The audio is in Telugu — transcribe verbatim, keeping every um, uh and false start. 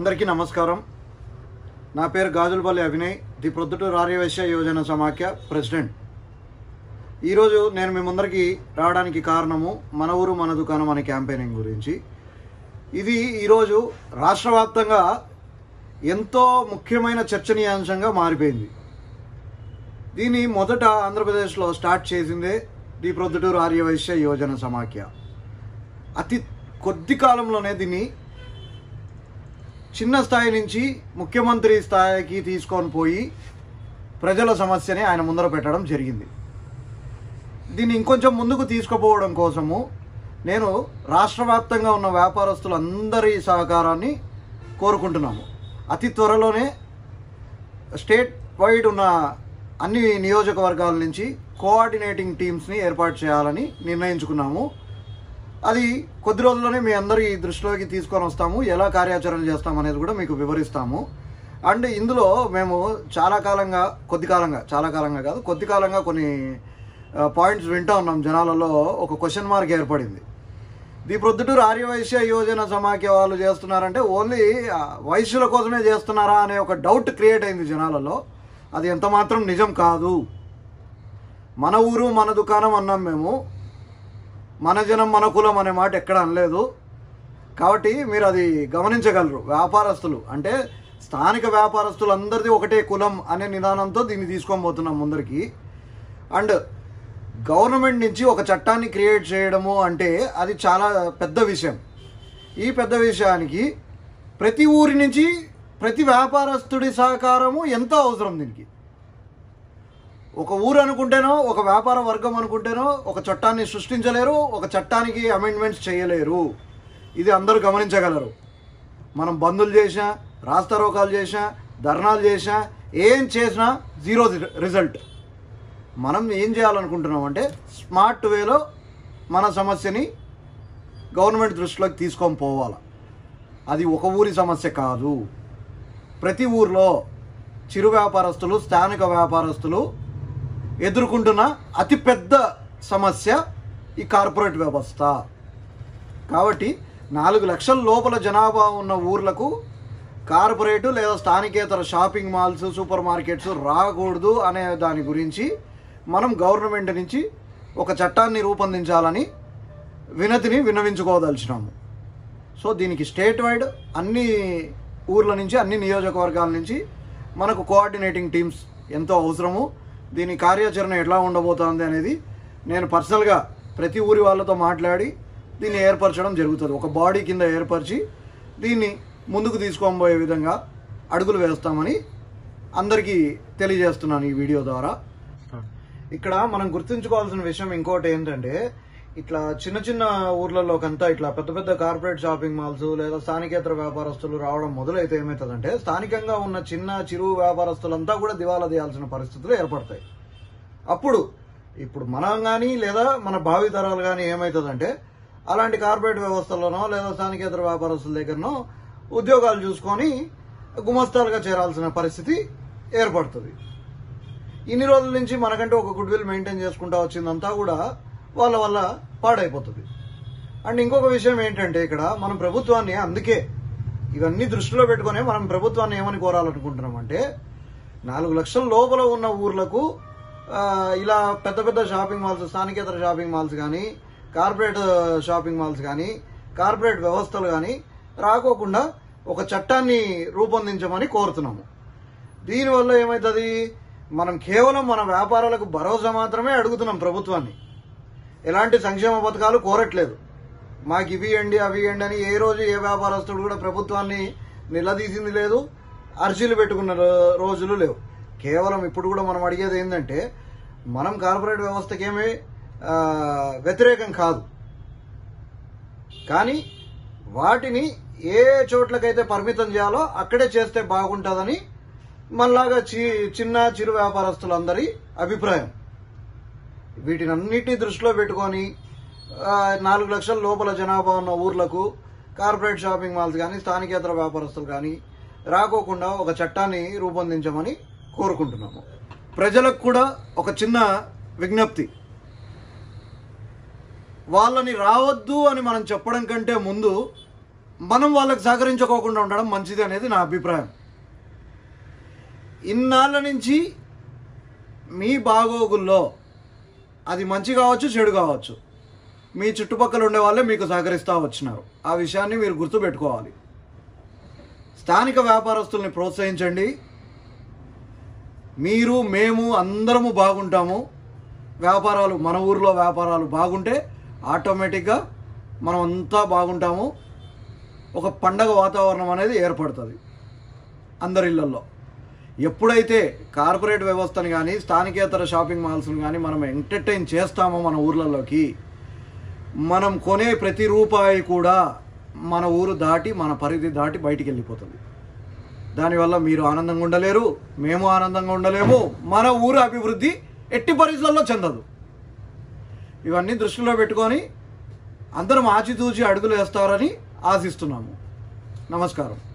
అందరికీ నమస్కారం. నా పేరు గాజులపల్లి అభినయ్, ది ప్రొద్దుటూరు ఆర్యవైశ్య యోజన సమాఖ్య ప్రెసిడెంట్. ఈరోజు నేను మీ ముందరికి రావడానికి కారణము మన ఊరు మన దుకాణం అనే క్యాంపెయినింగ్ గురించి. ఇది ఈరోజు రాష్ట్ర వ్యాప్తంగా ఎంతో ముఖ్యమైన చర్చనీయాంశంగా మారిపోయింది. దీన్ని మొదట ఆంధ్రప్రదేశ్లో స్టార్ట్ చేసిందే ది ప్రొద్దుటూరు ఆర్యవైశ్య యోజన సమాఖ్య. అతి కొద్ది కాలంలోనే దీన్ని చిన్న స్థాయి నుంచి ముఖ్యమంత్రి స్థాయికి తీసుకొని పోయి ప్రజల సమస్యని ఆయన ముందర పెట్టడం జరిగింది. దీన్ని ఇంకొంచెం ముందుకు తీసుకుపోవడం కోసము నేను రాష్ట్ర వ్యాప్తంగా ఉన్న వ్యాపారస్తులందరి సహకారాన్ని కోరుకుంటున్నాము. అతి త్వరలోనే స్టేట్ వైడ్ ఉన్న అన్ని నియోజకవర్గాల నుంచి కోఆర్డినేటింగ్ టీమ్స్ని ఏర్పాటు చేయాలని నిర్ణయించుకున్నాము. అది కొద్ది రోజుల్లోనే మీ అందరి దృష్టిలోకి తీసుకొని వస్తాము. ఎలా కార్యాచరణ చేస్తాం అనేది కూడా మీకు వివరిస్తాము. అండ్ ఇందులో మేము చాలా కాలంగా కొద్ది కాలంగా చాలా కాలంగా కాదు కొద్ది కాలంగా కొన్ని పాయింట్స్ వింటూ ఉన్నాం. జనాలలో ఒక క్వశ్చన్ మార్క్ ఏర్పడింది. ది ప్రొద్దుటూరు ఆర్యవైశ్య యోజన సమాఖ్య వాళ్ళు చేస్తున్నారంటే ఓన్లీ వైశ్యుల కోసమే చేస్తున్నారా అనే ఒక డౌట్ క్రియేట్ అయింది జనాలలో. అది ఎంత మాత్రం నిజం కాదు. మన ఊరు మన దుకాణం అన్నాం మేము. మన జనం మన కులం అనే మాట ఎక్కడ అనలేదు. కాబట్టి మీరు అది గమనించగలరు. వ్యాపారస్తులు అంటే స్థానిక వ్యాపారస్తులందరిది ఒకటే కులం అనే నిదానంతో దీన్ని తీసుకొని పోతున్నాం ముందరికి. అండ్ గవర్నమెంట్ నుంచి ఒక చట్టాన్ని క్రియేట్ చేయడము అంటే అది చాలా పెద్ద విషయం. ఈ పెద్ద విషయానికి ప్రతి ఊరి నుంచి ప్రతి వ్యాపారస్తుడి సహకారము ఎంతో అవసరం. దీనికి ఒక ఊరు అనుకుంటేనో ఒక వ్యాపార వర్గం అనుకుంటేనో ఒక చట్టాన్ని సృష్టించలేరు, ఒక చట్టానికి అమెండ్మెంట్స్ చేయలేరు. ఇది అందరూ గమనించగలరు. మనం బందులు చేసినా, రాస్తారోకాలు చేసినా, ధర్నాలు చేసినా, ఏం చేసినా జీరో రిజల్ట్. మనం ఏం చేయాలనుకుంటున్నాం అంటే స్మార్ట్ వేలో మన సమస్యని గవర్నమెంట్ దృష్టిలోకి తీసుకొని పోవాలి. అది ఒక ఊరి సమస్య కాదు. ప్రతి ఊర్లో చిరు వ్యాపారస్తులు, స్థానిక వ్యాపారస్తులు ఎదుర్కొంటున్న అతిపెద్ద సమస్య ఈ కార్పొరేట్ వ్యవస్థ. కాబట్టి నాలుగు లక్షల లోపల జనాభా ఉన్న ఊర్లకు కార్పొరేటు లేదా స్థానికేతర షాపింగ్ మాల్స్, సూపర్ మార్కెట్స్ రాకూడదు అనే దాని గురించి మనం గవర్నమెంట్ నుంచి ఒక చట్టాన్ని రూపొందించాలని వినతిని విన్నవించుకోదలిచినాము. సో దీనికి స్టేట్ వైడ్ అన్ని ఊర్ల నుంచి, అన్ని నియోజకవర్గాల నుంచి మనకు కోఆర్డినేటింగ్ టీమ్స్ ఎంతో అవసరము. దీని కార్యాచరణ ఎట్లా ఉండబోతోంది అనేది నేను పర్సనల్గా ప్రతి ఊరి వాళ్ళతో మాట్లాడి దీన్ని ఏర్పరచడం జరుగుతుంది. ఒక బాడీ కింద ఏర్పరిచి దీన్ని ముందుకు తీసుకొని పోయే విధంగా అడుగులు వేస్తామని అందరికీ తెలియజేస్తున్నాను ఈ వీడియో ద్వారా. ఇక్కడ మనం గుర్తుంచుకోవాల్సిన విషయం ఇంకోటి ఏంటంటే, ఇట్లా చిన్న చిన్న ఊర్లలోకంతా ఇట్లా పెద్ద పెద్ద కార్పొరేట్ షాపింగ్ మాల్స్ లేదా స్థానికేతర వ్యాపారస్తులు రావడం మొదలైతే ఏమవుతుందంటే స్థానికంగా ఉన్న చిన్న చిరు వ్యాపారస్తులంతా కూడా దివాలా తీయాల్సిన పరిస్థితులు ఏర్పడతాయి. అప్పుడు ఇప్పుడు మనం కానీ లేదా మన భావితరాలు కానీ ఏమవుతుందంటే అలాంటి కార్పొరేట్ వ్యవస్థలోనో లేదా స్థానికేతర వ్యాపారస్తుల దగ్గరనో ఉద్యోగాలు చూసుకొని గుమస్తాలుగా చేరాల్సిన పరిస్థితి ఏర్పడుతుంది. ఇన్ని రోజుల నుంచి మనకంటే ఒక గుడ్ విల్ మెయింటైన్ చేసుకుంటూ వచ్చిందంతా కూడా వాళ్ళ వల్ల పాడైపోతుంది. అండ్ ఇంకొక విషయం ఏంటంటే ఇక్కడ మనం ప్రభుత్వాన్ని, అందుకే ఇవన్నీ దృష్టిలో పెట్టుకునే మనం ప్రభుత్వాన్ని ఏమని కోరాలనుకుంటున్నాం అంటే నాలుగు లక్షల లోపల ఉన్న ఊర్లకు ఇలా పెద్ద పెద్ద షాపింగ్ మాల్స్, స్థానికేతర షాపింగ్ మాల్స్ కానీ, కార్పొరేట్ షాపింగ్ మాల్స్ కానీ, కార్పొరేట్ వ్యవస్థలు కానీ రాకోకుండా ఒక చట్టాన్ని రూపొందించమని కోరుతున్నాము. దీనివల్ల ఏమవుతుంది, మనం కేవలం మన వ్యాపారాలకు భరోసా మాత్రమే అడుగుతున్నాం ప్రభుత్వాన్ని. ఎలాంటి సంక్షేమ పథకాలు కోరట్లేదు. మాకు ఇవి ఇవ్వండి అవి ఇవ్వండి అని ఏ రోజు ఏ వ్యాపారస్తుడు కూడా ప్రభుత్వాన్ని నిలదీసింది లేదు, అర్జీలు పెట్టుకున్న రోజులు లేవు. కేవలం ఇప్పుడు కూడా మనం అడిగేది ఏంటంటే మనం కార్పొరేట్ వ్యవస్థకేమీ వ్యతిరేకం కాదు, కానీ వాటిని ఏ చోట్లకైతే పరిమితం చేయాలో అక్కడే చేస్తే బాగుంటుందని మనలాగా చి చిన్న చిరు వ్యాపారస్తులందరి అభిప్రాయం. వీటిని అన్నిటినీ దృష్టిలో పెట్టుకొని నాలుగు లక్షల లోపల జనాభా ఉన్న ఊర్లకు కార్పొరేట్ షాపింగ్ మాల్స్ కానీ, స్థానికేతర వ్యాపారస్తులు కానీ రాకోకుండా ఒక చట్టాన్ని రూపొందించమని కోరుకుంటున్నాము. ప్రజలకు కూడా ఒక చిన్న విజ్ఞప్తి. వాళ్ళని రావద్దు అని మనం చెప్పడం కంటే ముందు మనం వాళ్ళకి సహకరించుకోకుండా ఉండడం మంచిది అనేది నా అభిప్రాయం. ఇన్నాళ్ళ నుంచి మీ బాగోగుల్లో అది మంచి కావచ్చు, చెడు కావచ్చు, మీ చుట్టుపక్కల ఉండే వాళ్ళే మీకు సహకరిస్తూ వచ్చినారు. ఆ విషయాన్ని మీరు గుర్తుపెట్టుకోవాలి. స్థానిక వ్యాపారస్తుల్ని ప్రోత్సహించండి. మీరు మేము అందరము బాగుంటాము. వ్యాపారాలు, మన ఊర్లో వ్యాపారాలు బాగుంటే ఆటోమేటిక్గా మనం అంతా బాగుంటాము. ఒక పండగ వాతావరణం అనేది ఏర్పడుతుంది అందరి ఇళ్లలో. ఎప్పుడైతే కార్పొరేట్ వ్యవస్థను కానీ స్థానికేతర షాపింగ్ మాల్స్ని కానీ మనం ఎంటర్టైన్ చేస్తామో మన ఊర్లలోకి, మనం కొనే ప్రతి రూపాయి కూడా మన ఊరు దాటి, మన పరిధి దాటి బయటికి వెళ్ళిపోతుంది. దానివల్ల మీరు ఆనందంగా ఉండలేరు, మేము ఆనందంగా ఉండలేము, మన ఊరు అభివృద్ధి ఎట్టి పరిస్థితుల్లో చెందదు. ఇవన్నీ దృష్టిలో పెట్టుకొని అందరం ఆచితూచి అడుగులు వేస్తారని ఆశిస్తున్నాము. నమస్కారం.